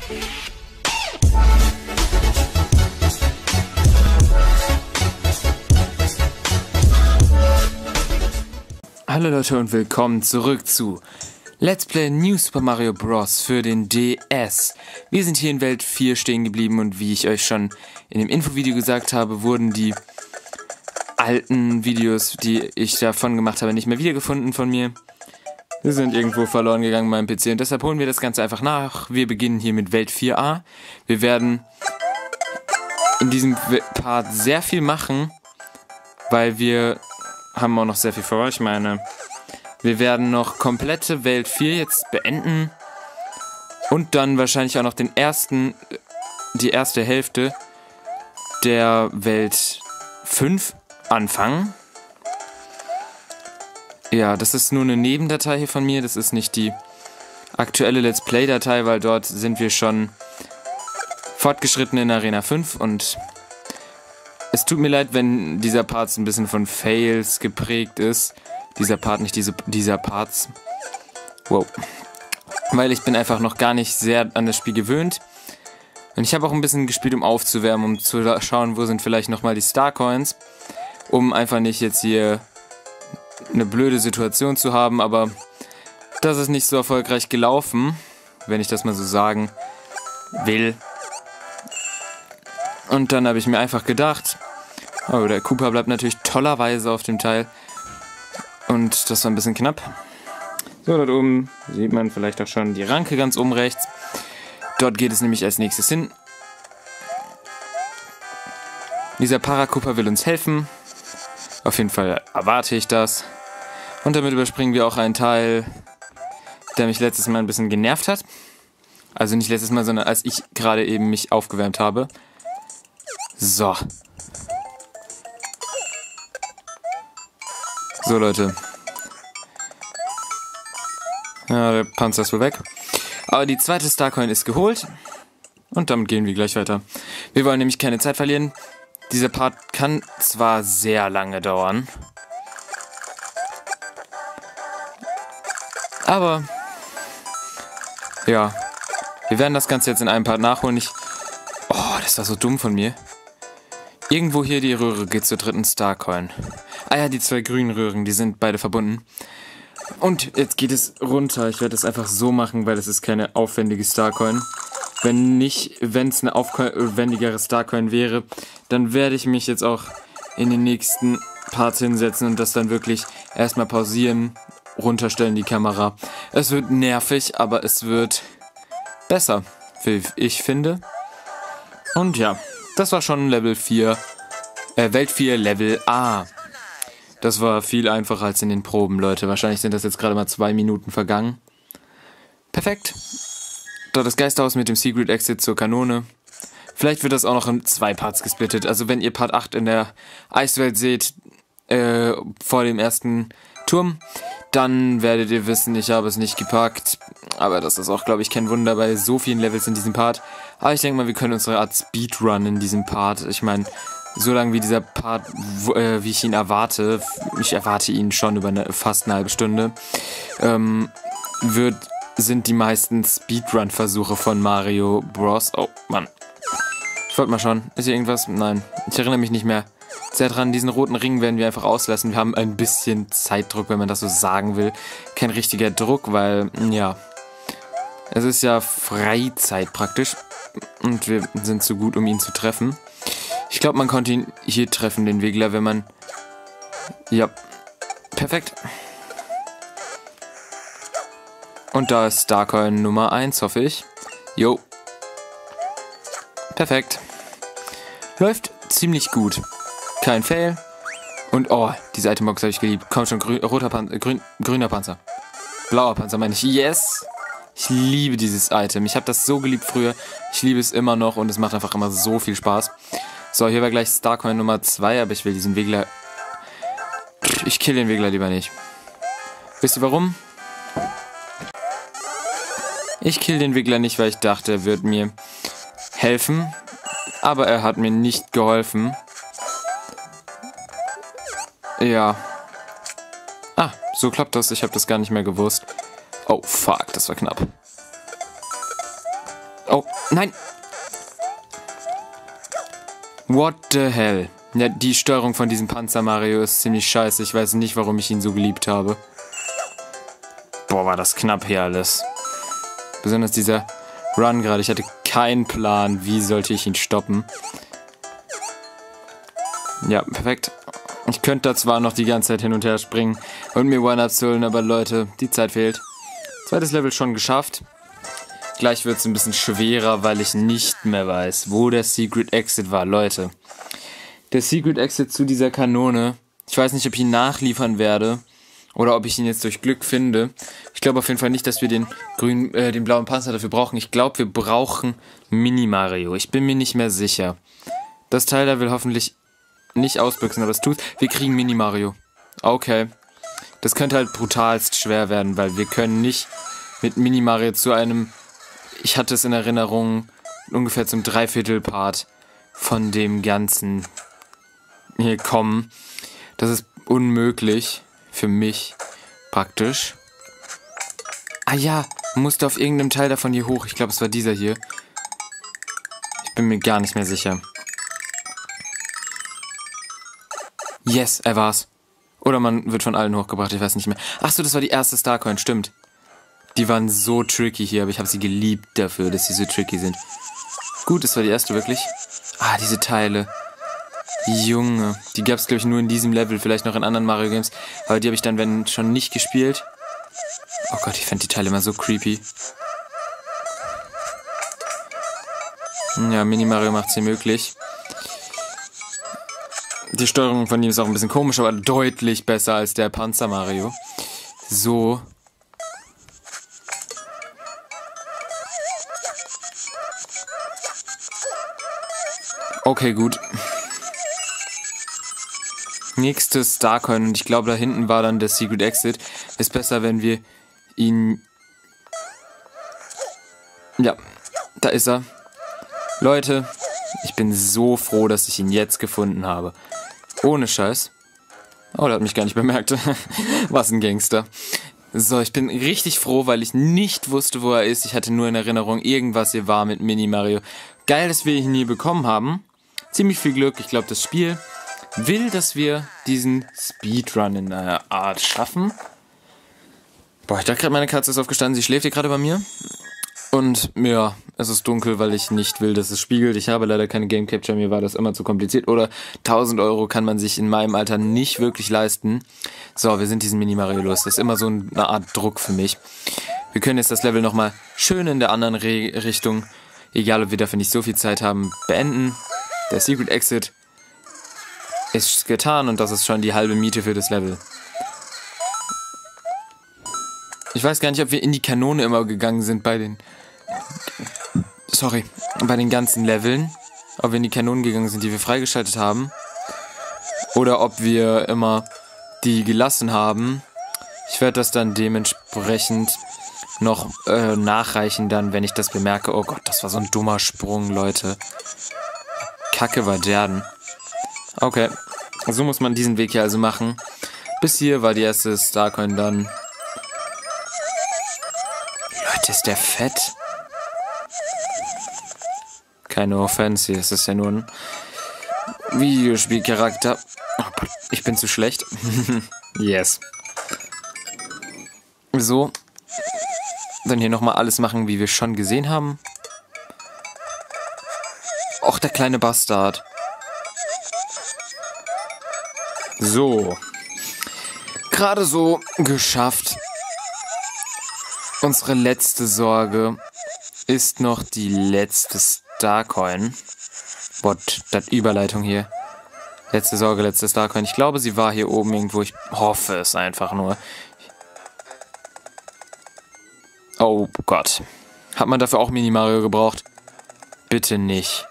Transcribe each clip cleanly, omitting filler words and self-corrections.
Hallo Leute und willkommen zurück zu Let's Play New Super Mario Bros. Für den DS. Wir sind hier in Welt 4 stehen geblieben und wie ich euch schon in dem Infovideo gesagt habe, wurden die alten Videos, die ich davon gemacht habe, nicht mehr wiedergefunden von mir. Sie sind irgendwo verloren gegangen in meinem PC und deshalb holen wir das Ganze einfach nach. Wir beginnen hier mit Welt 4a. Wir werden in diesem Part sehr viel machen, weil wir haben auch noch sehr viel vor. Ich meine, wir werden noch komplette Welt 4 jetzt beenden und dann wahrscheinlich auch noch die erste Hälfte der Welt 5 anfangen. Ja, das ist nur eine Nebendatei hier von mir, das ist nicht die aktuelle Let's Play-Datei, weil dort sind wir schon fortgeschritten in Arena 5 und es tut mir leid, wenn dieser Part ein bisschen von Fails geprägt ist. Dieser Part, nicht dieser Parts. Wow. Weil ich bin einfach noch gar nicht sehr an das Spiel gewöhnt. Und ich habe auch ein bisschen gespielt, um aufzuwärmen, um zu schauen, wo sind vielleicht nochmal die Starcoins. Um einfach nicht jetzt hier eine blöde Situation zu haben, aber das ist nicht so erfolgreich gelaufen, wenn ich das mal so sagen will. Und dann habe ich mir einfach gedacht, oh, der Koopa bleibt natürlich tollerweise auf dem Teil. Und das war ein bisschen knapp. So, dort oben sieht man vielleicht auch schon die Ranke ganz oben rechts. Dort geht es nämlich als nächstes hin. Dieser Para-Koopa will uns helfen. Auf jeden Fall erwarte ich das. Und damit überspringen wir auch einen Teil, der mich letztes Mal ein bisschen genervt hat. Also nicht letztes Mal, sondern als ich gerade eben mich aufgewärmt habe. So. So, Leute. Ja, der Panzer ist wohl weg. Aber die zweite Starcoin ist geholt. Und damit gehen wir gleich weiter. Wir wollen nämlich keine Zeit verlieren. Dieser Part kann zwar sehr lange dauern. Aber ja, wir werden das Ganze jetzt in einem Part nachholen. Oh, das war so dumm von mir. Irgendwo hier die Röhre geht zur dritten Starcoin. Ah ja, die zwei grünen Röhren, die sind beide verbunden. Und jetzt geht es runter. Ich werde das einfach so machen, weil das ist keine aufwendige Starcoin. Wenn es eine aufwendigere Starcoin wäre, dann werde ich mich jetzt auch in den nächsten Parts hinsetzen und das dann wirklich erstmal pausieren, runterstellen die Kamera. Es wird nervig, aber es wird besser, wie ich finde. Und ja, das war schon Level 4, Welt 4 Level A. Das war viel einfacher als in den Proben, Leute. Wahrscheinlich sind das jetzt gerade mal 2 Minuten vergangen. Perfekt. Dort das Geisterhaus mit dem Secret Exit zur Kanone. Vielleicht wird das auch noch in 2 Parts gesplittet. Also wenn ihr Part 8 in der Eiswelt seht, vor dem ersten Turm, dann werdet ihr wissen, ich habe es nicht gepackt. Aber das ist auch, glaube ich, kein Wunder bei so vielen Levels in diesem Part. Aber ich denke mal, wir können unsere Art Speedrun in diesem Part. Ich meine, so lange wie dieser Part, wie ich ihn erwarte, ich erwarte ihn schon über fast eine halbe Stunde, sind die meisten Speedrun-Versuche von Mario Bros. Oh, Mann. Ich wollte mal schauen. Ist hier irgendwas? Nein. Ich erinnere mich nicht mehr sehr dran. Diesen roten Ring werden wir einfach auslassen. Wir haben ein bisschen Zeitdruck, wenn man das so sagen will. Kein richtiger Druck, weil, ja, es ist ja Freizeit praktisch. Und wir sind zu gut, um ihn zu treffen. Ich glaube, man konnte ihn hier treffen, den Wiggler, wenn man... Ja, perfekt. Und da ist Starcoin Nummer 1, hoffe ich. Jo. Perfekt. Läuft ziemlich gut. Kein Fail. Und oh, diese Itembox habe ich geliebt. Komm schon, grüner Panzer. Blauer Panzer meine ich. Yes! Ich liebe dieses Item. Ich habe das so geliebt früher. Ich liebe es immer noch und es macht einfach immer so viel Spaß. So, hier war gleich Starcoin Nummer 2, aber ich will diesen Wiggler... Ich kill den Wiggler lieber nicht. Wisst ihr warum? Ich kill den Wiggler nicht, weil ich dachte, er wird mir helfen. Aber er hat mir nicht geholfen. Ja. Ah, so klappt das. Ich habe das gar nicht mehr gewusst. Oh, fuck, das war knapp. Oh, nein! What the hell? Ja, die Steuerung von diesem Panzer Mario ist ziemlich scheiße. Ich weiß nicht, warum ich ihn so geliebt habe. Boah, war das knapp hier alles. Besonders dieser Run gerade. Ich hatte keinen Plan, wie sollte ich ihn stoppen. Ja, perfekt. Ich könnte da zwar noch die ganze Zeit hin und her springen und mir One-Ups holen, aber Leute, die Zeit fehlt. Zweites Level schon geschafft. Gleich wird es ein bisschen schwerer, weil ich nicht mehr weiß, wo der Secret Exit war. Leute, der Secret Exit zu dieser Kanone. Ich weiß nicht, ob ich ihn nachliefern werde oder ob ich ihn jetzt durch Glück finde. Ich glaube auf jeden Fall nicht, dass wir den blauen Panzer dafür brauchen. Ich glaube, wir brauchen Mini-Mario. Ich bin mir nicht mehr sicher. Das Teil da will hoffentlich nicht ausbüchsen, aber es tut. Wir kriegen Mini-Mario. Okay. Das könnte halt brutalst schwer werden, weil wir können nicht mit Mini-Mario zu einem... Ich hatte es in Erinnerung, ungefähr zum Dreiviertel-Part von dem Ganzen hier kommen. Das ist unmöglich für mich, praktisch. Ah ja, musste auf irgendeinem Teil davon hier hoch. Ich glaube, es war dieser hier. Ich bin mir gar nicht mehr sicher. Yes, er war's. Oder man wird von allen hochgebracht, ich weiß nicht mehr. Achso, das war die erste Starcoin, stimmt. Die waren so tricky hier, aber ich habe sie geliebt dafür, dass sie so tricky sind. Gut, das war die erste wirklich. Ah, diese Teile. Junge, die gab es glaube ich nur in diesem Level, vielleicht noch in anderen Mario Games. Aber die habe ich dann, wenn schon, nicht gespielt. Oh Gott, ich fand die Teile immer so creepy. Ja, Mini-Mario macht sie möglich. Die Steuerung von ihm ist auch ein bisschen komisch, aber deutlich besser als der Panzer Mario. So. Okay, gut. Nächstes Starcoin, und ich glaube, da hinten war dann der Secret Exit. Ist besser, wenn wir ihn... Ja, da ist er. Leute, ich bin so froh, dass ich ihn jetzt gefunden habe. Ohne Scheiß. Oh, der hat mich gar nicht bemerkt. Was ein Gangster. So, ich bin richtig froh, weil ich nicht wusste, wo er ist. Ich hatte nur in Erinnerung, irgendwas hier war mit Mini-Mario. Geil, dass wir ihn hier bekommen haben. Ziemlich viel Glück. Ich glaube, das Spiel will, dass wir diesen Speedrun in einer Art schaffen. Boah, ich dachte gerade, meine Katze ist aufgestanden. Sie schläft hier gerade bei mir. Und ja, es ist dunkel, weil ich nicht will, dass es spiegelt. Ich habe leider keine Game Capture, mir war das immer zu kompliziert. Oder 1000 Euro kann man sich in meinem Alter nicht wirklich leisten. So, wir sind diesen Mini-Mario los. Das ist immer so eine Art Druck für mich. Wir können jetzt das Level nochmal schön in der anderen Richtung, egal ob wir dafür nicht so viel Zeit haben, beenden. Der Secret Exit ist getan und das ist schon die halbe Miete für das Level. Ich weiß gar nicht, ob wir in die Kanone immer gegangen sind bei den... bei den ganzen Leveln. Ob wir in die Kanonen gegangen sind, die wir freigeschaltet haben. Oder ob wir immer die gelassen haben. Ich werde das dann dementsprechend noch nachreichen dann, wenn ich das bemerke. Oh Gott, das war so ein dummer Sprung, Leute. Kacke war der denn. Okay, so muss man diesen Weg hier also machen. Bis hier war die erste Starcoin dann. Leute, ist der fett? Keine Offense, es ist ja nur ein Videospielcharakter. Oh, ich bin zu schlecht. Yes. So. Dann hier nochmal alles machen, wie wir schon gesehen haben. Och, der kleine Bastard. So. Gerade so geschafft. Unsere letzte Sorge ist noch die letzte Starcoin. What? Das Überleitung hier. Letzte Sorge, letzte Starcoin. Ich glaube, sie war hier oben irgendwo. Ich hoffe es einfach nur. Oh Gott. Hat man dafür auch Mini-Mario gebraucht? Bitte nicht.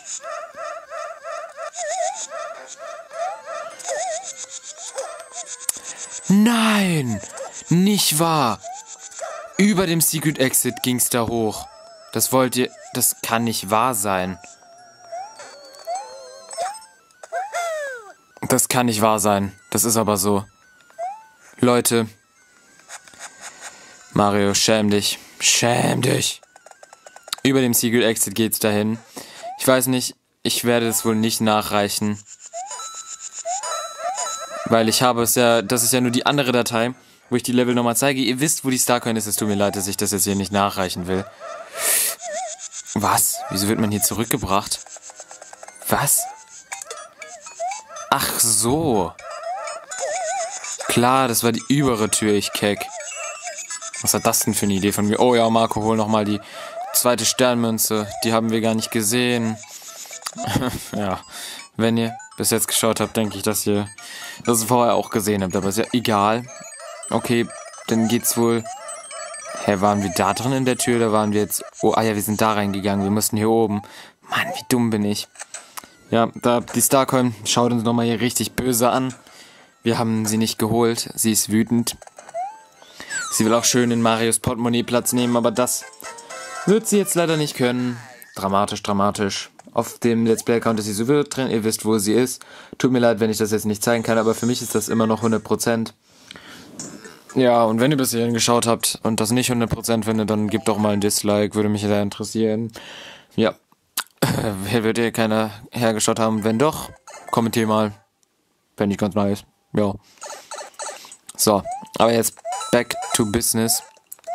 Nein! Nicht wahr! Über dem Secret Exit ging's da hoch. Das wollt ihr... Das kann nicht wahr sein. Das kann nicht wahr sein. Das ist aber so. Leute. Mario, schäm dich. Schäm dich. Über dem Secret Exit geht's dahin. Ich weiß nicht, ich werde es wohl nicht nachreichen. Weil ich habe es ja, das ist ja nur die andere Datei, wo ich die Level nochmal zeige. Ihr wisst, wo die Starcoin ist. Es tut mir leid, dass ich das jetzt hier nicht nachreichen will. Was? Wieso wird man hier zurückgebracht? Was? Ach so. Klar, das war die übere Tür, ich keck. Was hat das denn für eine Idee von mir? Oh ja, Marco, hol nochmal die zweite Sternmünze. Die haben wir gar nicht gesehen. Ja, wenn ihr bis jetzt geschaut habt, denke ich, dass ihr das vorher auch gesehen habt. Aber ist ja egal. Okay, dann geht's wohl... Hä, waren wir da drin in der Tür oder waren wir jetzt... Oh, ah ja, wir sind da reingegangen. Wir mussten hier oben. Mann, wie dumm bin ich. Ja, da die Starcoin schaut uns nochmal hier richtig böse an. Wir haben sie nicht geholt. Sie ist wütend. Sie will auch schön in Marios Portemonnaie Platz nehmen, aber das wird sie jetzt leider nicht können. Dramatisch, dramatisch. Auf dem Let's Play-Account ist sie sowieso drin. Ihr wisst, wo sie ist. Tut mir leid, wenn ich das jetzt nicht zeigen kann, aber für mich ist das immer noch 100%. Ja, und wenn ihr bis hierhin geschaut habt und das nicht 100% findet, dann gebt doch mal ein Dislike. Würde mich sehr interessieren. Ja. Wer wird ihr keiner hergeschaut haben? Wenn doch, kommentier mal. Fände ich ganz nice. Ja. So, aber jetzt back to business.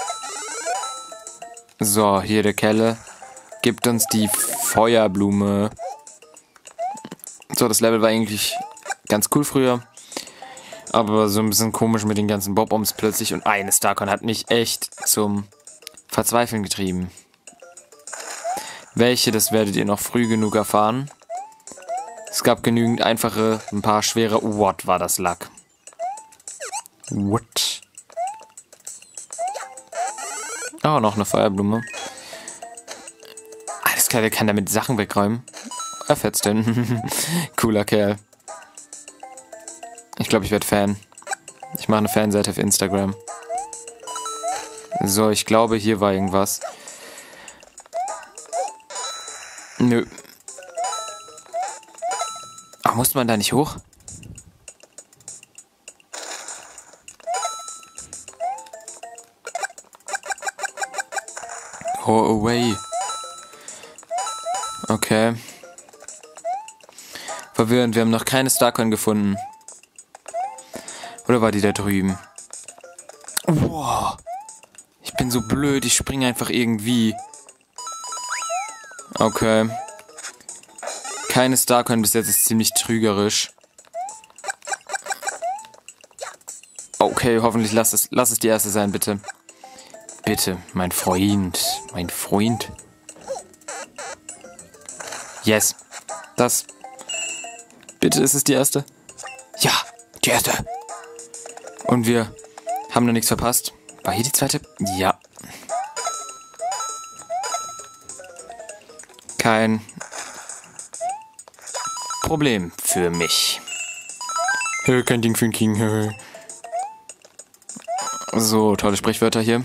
So, hier der Kelle gibt uns die Feuerblume. So, das Level war eigentlich ganz cool früher. Aber so ein bisschen komisch mit den ganzen Bob-Oms plötzlich. Und eine Starcoin hat mich echt zum Verzweifeln getrieben. Welche, das werdet ihr noch früh genug erfahren. Es gab genügend einfache, ein paar schwere. What war das Lack? What? Oh, noch eine Feuerblume. Alles klar, der kann damit Sachen wegräumen. Erfetzt denn. Cooler Kerl. Ich glaube, ich werde Fan. Ich mache eine Fanseite auf Instagram. So, ich glaube, hier war irgendwas. Nö. Ach, musste man da nicht hoch? Go away. Okay. Verwirrend, wir haben noch keine Starcoin gefunden. Oder war die da drüben? Wow. Ich bin so blöd, ich springe einfach irgendwie. Okay. Keine Starcoin bis jetzt, ist ziemlich trügerisch. Okay, hoffentlich lass es die erste sein, bitte. Bitte, mein Freund. Mein Freund. Yes. Das. Bitte, ist es die erste? Ja, die erste. Und wir haben noch nichts verpasst. War hier die zweite? Ja. Kein Problem für mich. Kein Ding für den King. So, tolle Sprichwörter hier.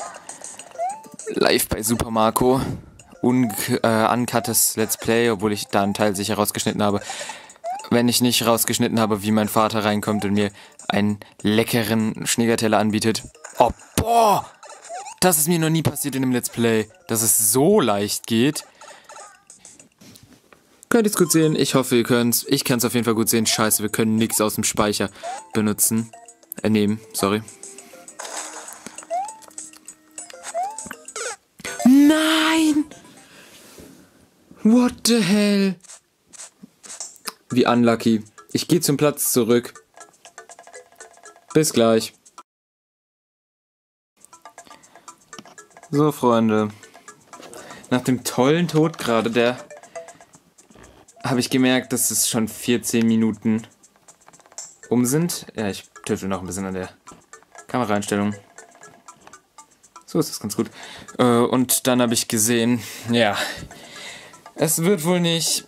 Live bei Super Marco. Uncuttes Let's Play, obwohl ich da einen Teil sicher rausgeschnitten habe. Wenn ich nicht rausgeschnitten habe, wie mein Vater reinkommt und mir einen leckeren Schneegerteller anbietet. Oh, boah! Das ist mir noch nie passiert in einem Let's Play, dass es so leicht geht. Könnt ihr es gut sehen? Ich hoffe, ihr könnt's. Ich kann es auf jeden Fall gut sehen. Scheiße, wir können nichts aus dem Speicher benutzen. Nehmen, sorry. Nein! What the hell? Wie unlucky. Ich gehe zum Platz zurück. Bis gleich. So, Freunde. Nach dem tollen Tod gerade, habe ich gemerkt, dass es schon 14 Minuten um sind. Ja, ich tüftel noch ein bisschen an der Kameraeinstellung. So ist das ganz gut. Und dann habe ich gesehen, ja, es wird wohl nicht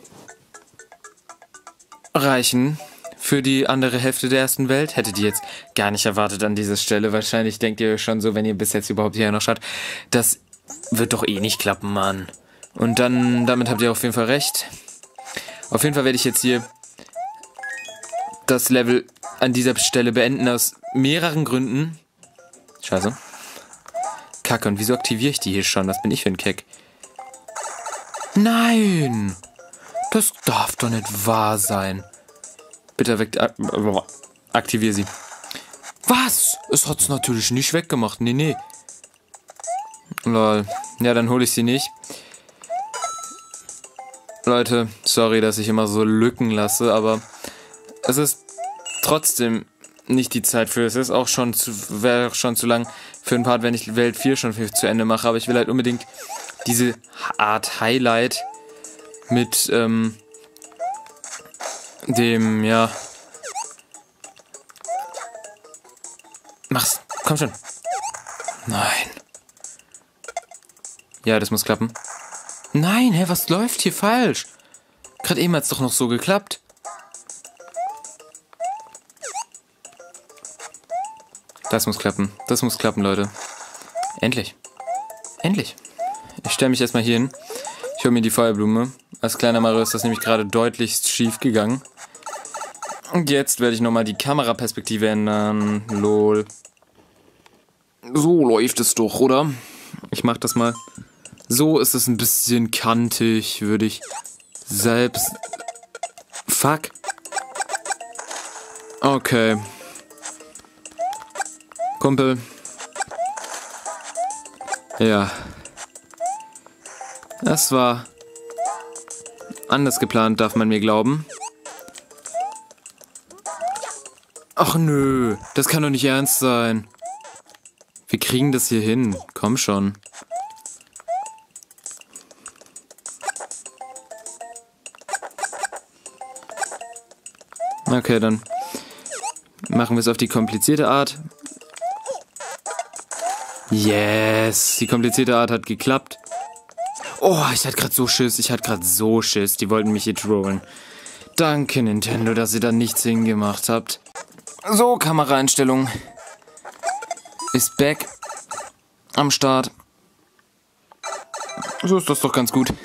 reichen für die andere Hälfte der ersten Welt. Hättet ihr jetzt gar nicht erwartet an dieser Stelle. Wahrscheinlich denkt ihr schon so, wenn ihr bis jetzt überhaupt hier noch schaut, das wird doch eh nicht klappen, Mann. Und dann, damit habt ihr auf jeden Fall recht. Auf jeden Fall werde ich jetzt hier das Level an dieser Stelle beenden, aus mehreren Gründen. Scheiße. Kacke, und wieso aktiviere ich die hier schon? Was bin ich für ein Keck? Nein! Das darf doch nicht wahr sein. Bitte aktiviere sie. Was? Es hat's natürlich nicht weggemacht. Nee. Lol. Ja, dann hole ich sie nicht. Leute, sorry, dass ich immer so Lücken lasse, aber es ist trotzdem nicht die Zeit für. Es ist auch schon wäre schon zu lang für ein Part, wenn ich Welt 4 schon zu Ende mache, aber ich will halt unbedingt diese Art Highlight mit dem, ja. Mach's. Komm schon. Nein. Ja, das muss klappen. Nein, hä, was läuft hier falsch? Gerade eben hat's doch noch so geklappt. Das muss klappen. Das muss klappen, Leute. Endlich. Endlich. Ich stelle mich erstmal hier hin. Ich hole mir die Feuerblume. Als kleiner Mario ist das nämlich gerade deutlichst schief gegangen. Und jetzt werde ich nochmal die Kameraperspektive ändern. Lol. So läuft es doch, oder? Ich mach das mal. So ist es ein bisschen kantig, würde ich selbst... Fuck. Okay. Kumpel. Ja. Das war anders geplant, darf man mir glauben. Ach nö, das kann doch nicht ernst sein. Wir kriegen das hier hin. Komm schon. Okay, dann machen wir es auf die komplizierte Art. Yes, die komplizierte Art hat geklappt. Oh, ich hatte gerade so Schiss. Die wollten mich hier trollen. Danke, Nintendo, dass ihr da nichts hingemacht habt. So, Kameraeinstellung ist back am Start. So ist das doch ganz gut.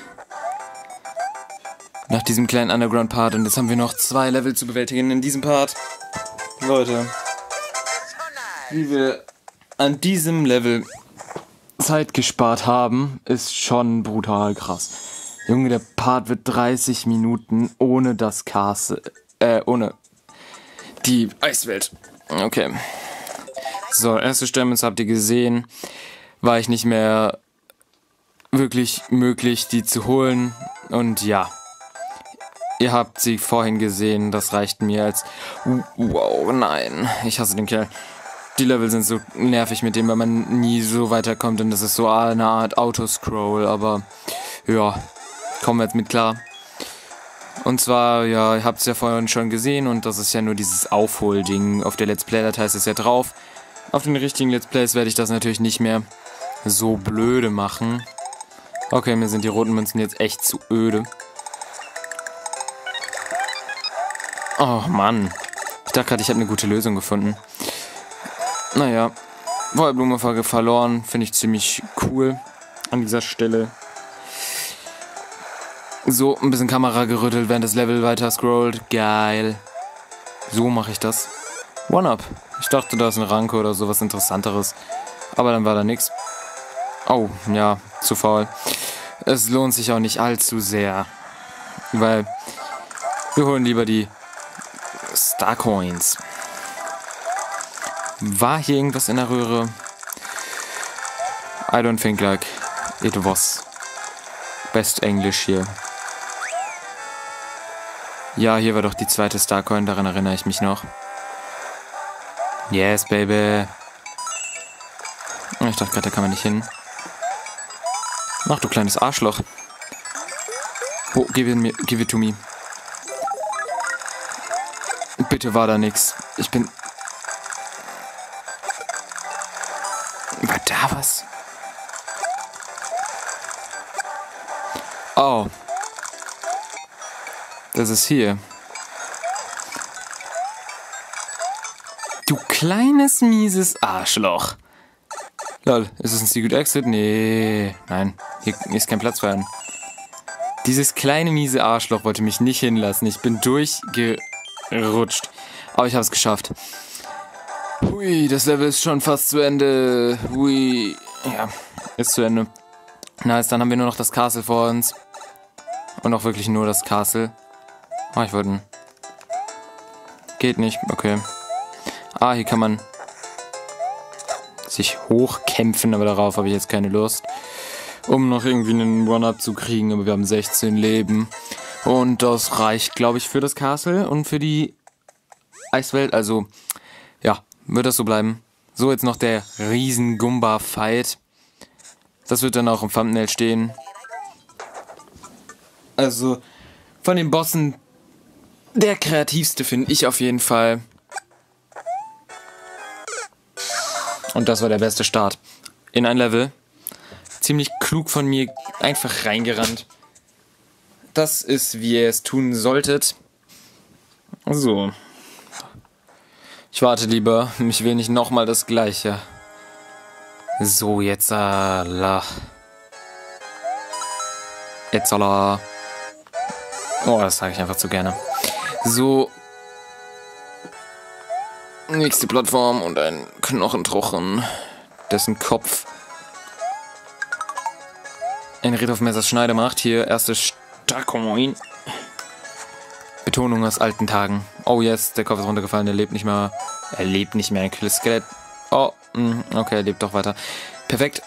Nach diesem kleinen Underground-Part. Und jetzt haben wir noch 2 Level zu bewältigen in diesem Part. Leute, wie wir an diesem Level Zeit gespart haben, ist schon brutal krass. Junge, der Part wird 30 Minuten ohne das Castle. Ohne die Eiswelt. Okay. So, erste Stamens habt ihr gesehen. War ich nicht mehr wirklich möglich, die zu holen. Und ja. Ihr habt sie vorhin gesehen, das reicht mir als... Wow, nein. Ich hasse den Kerl. Die Level sind so nervig mit dem, weil man nie so weiterkommt und das ist so eine Art Autoscroll, aber ja, kommen wir jetzt mit klar. Und zwar, ja, ihr habt es ja vorhin schon gesehen und das ist ja nur dieses Aufholding. Auf der Let's Play-Datei ist es ja drauf. Auf den richtigen Let's Plays werde ich das natürlich nicht mehr so blöde machen. Okay, mir sind die roten Münzen jetzt echt zu öde. Oh Mann. Ich dachte gerade, ich habe eine gute Lösung gefunden. Naja, Feuerblume verloren. Finde ich ziemlich cool an dieser Stelle. So, ein bisschen Kamera gerüttelt, während das Level weiter scrollt. Geil. So mache ich das. One-Up. Ich dachte, da ist ein Ranke oder sowas Interessanteres. Aber dann war da nichts. Oh, ja, zu faul. Es lohnt sich auch nicht allzu sehr. Weil wir holen lieber die Starcoins. War hier irgendwas in der Röhre? I don't think like it was. Best English hier. Ja, hier war doch die zweite Starcoin, daran erinnere ich mich noch. Yes, baby. Ich dachte gerade, da kann man nicht hin. Ach, du kleines Arschloch. Oh, give it to me. Bitte war da nix. Ich bin... War da was? Oh. Das ist hier. Du kleines, mieses Arschloch. Lol, ist es ein Secret Exit? Nee. Nein, hier ist kein Platz für einen. Dieses kleine, miese Arschloch wollte mich nicht hinlassen. Ich bin durchgerutscht. Aber ich habe es geschafft. Hui, das Level ist schon fast zu Ende. Hui. Ja, ist zu Ende. Nice, dann haben wir nur noch das Castle vor uns. Und auch wirklich nur das Castle. Ah, ich wollte... Geht nicht, okay. Ah, hier kann man sich hochkämpfen, aber darauf habe ich jetzt keine Lust. Um noch irgendwie einen One-Up zu kriegen, aber wir haben 16 Leben. Und das reicht, glaube ich, für das Castle und für die Eiswelt. Also, ja, wird das so bleiben. So, jetzt noch der riesen Goomba-Fight. Das wird dann auch im Thumbnail stehen. Also, von den Bossen der kreativste finde ich auf jeden Fall. Und das war der beste Start. In ein Level. Ziemlich klug von mir einfach reingerannt. Das ist, wie ihr es tun solltet. So. Ich warte lieber. Ich will nicht nochmal das Gleiche. So, jetzt Jetzt Oh, das sage ich einfach zu gerne. So. Nächste Plattform und ein Knochentrochen, dessen Kopf ein Ritt auf Messers Schneide macht. Hier, erste Starcoin. Betonung aus alten Tagen. Oh yes, der Kopf ist runtergefallen, er lebt nicht mehr. Er lebt nicht mehr, ein Skelett. Oh, okay, er lebt doch weiter. Perfekt.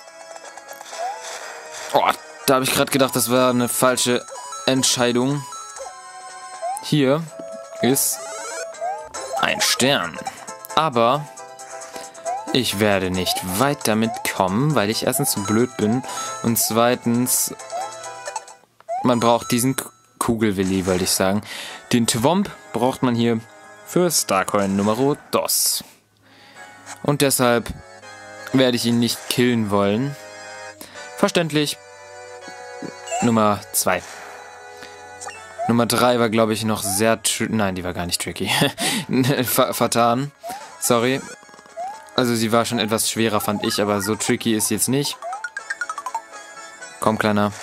Oh, da habe ich gerade gedacht, das war eine falsche Entscheidung. Hier ist ein Stern. Aber ich werde nicht weit damit kommen, weil ich erstens zu blöd bin und zweitens, man braucht diesen Kugelwilli, wollte ich sagen. Den Twomp braucht man hier für Starcoin Numero 2. Und deshalb werde ich ihn nicht killen wollen. Verständlich. Nummer 2. Nummer 3 war, glaube ich, noch sehr nein, die war gar nicht tricky. Vertan. Sorry. Also sie war schon etwas schwerer, fand ich, aber so tricky ist jetzt nicht. Komm, Kleiner.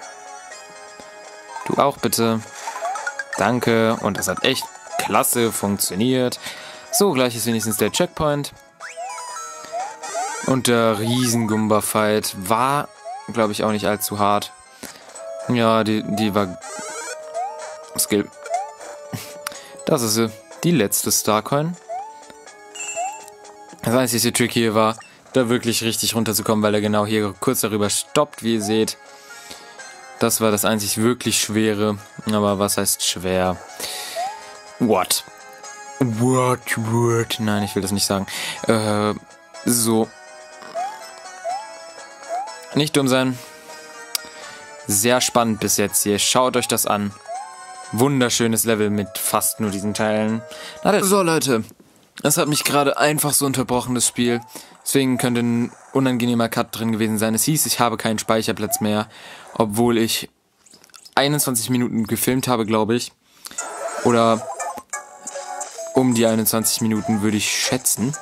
Du auch bitte. Danke. Und das hat echt klasse funktioniert. So, gleich ist wenigstens der Checkpoint. Und der Riesen-Goomba-Fight war, glaube ich, auch nicht allzu hart. Ja, die war... Skill. Das ist sie. Die letzte Starcoin. Das einzige Trick hier war, da wirklich richtig runterzukommen, weil er genau hier kurz darüber stoppt, wie ihr seht. Das war das einzig wirklich Schwere. Aber was heißt schwer? What? Nein, ich will das nicht sagen. So. Nicht dumm sein. Sehr spannend bis jetzt hier. Schaut euch das an. Wunderschönes Level mit fast nur diesen Teilen. So, Leute. Es hat mich gerade einfach so unterbrochen, das Spiel. Deswegen könnte ein unangenehmer Cut drin gewesen sein. Es hieß, ich habe keinen Speicherplatz mehr. Obwohl ich 21 Minuten gefilmt habe, glaube ich. Oder um die 21 Minuten würde ich schätzen.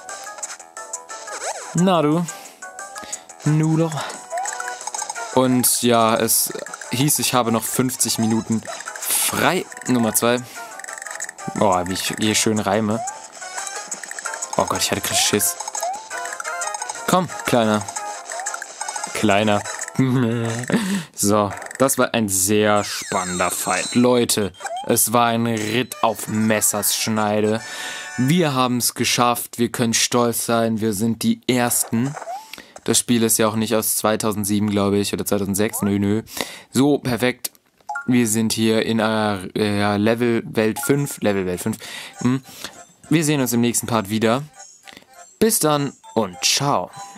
Na du. Nudo. Und ja, es hieß, ich habe noch 50 Minuten frei. Nummer 2. Oh, wie ich hier schön reime. Oh Gott, ich hatte Schiss. Komm, Kleiner. Kleiner. So, das war ein sehr spannender Fight. Leute, es war ein Ritt auf Messers Schneide. Wir haben es geschafft. Wir können stolz sein. Wir sind die Ersten. Das Spiel ist ja auch nicht aus 2007, glaube ich, oder 2006. Nö. So, perfekt. Wir sind hier in einer Level-Welt 5. Wir sehen uns im nächsten Part wieder. Bis dann und ciao.